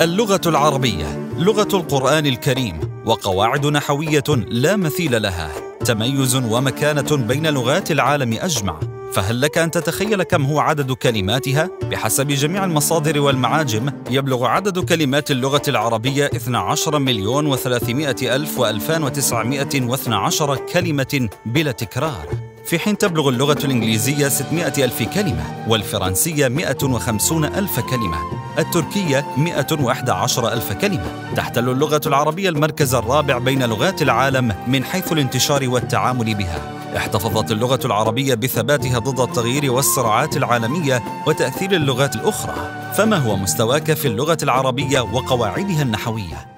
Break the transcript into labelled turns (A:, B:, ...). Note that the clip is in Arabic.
A: اللغة العربية لغة القرآن الكريم، وقواعد نحوية لا مثيل لها، تميز ومكانة بين لغات العالم أجمع. فهل لك أن تتخيل كم هو عدد كلماتها؟ بحسب جميع المصادر والمعاجم، يبلغ عدد كلمات اللغة العربية 12,100,000 و2912 كلمة بلا تكرار، في حين تبلغ اللغة الإنجليزية 600,000 كلمة، والفرنسية 150,000 كلمة، التركية 111,000 كلمة. تحتل اللغة العربية المركز الرابع بين لغات العالم من حيث الانتشار والتعامل بها. احتفظت اللغة العربية بثباتها ضد التغيير والصراعات العالمية وتأثير اللغات الأخرى. فما هو مستواك في اللغة العربية وقواعدها النحوية؟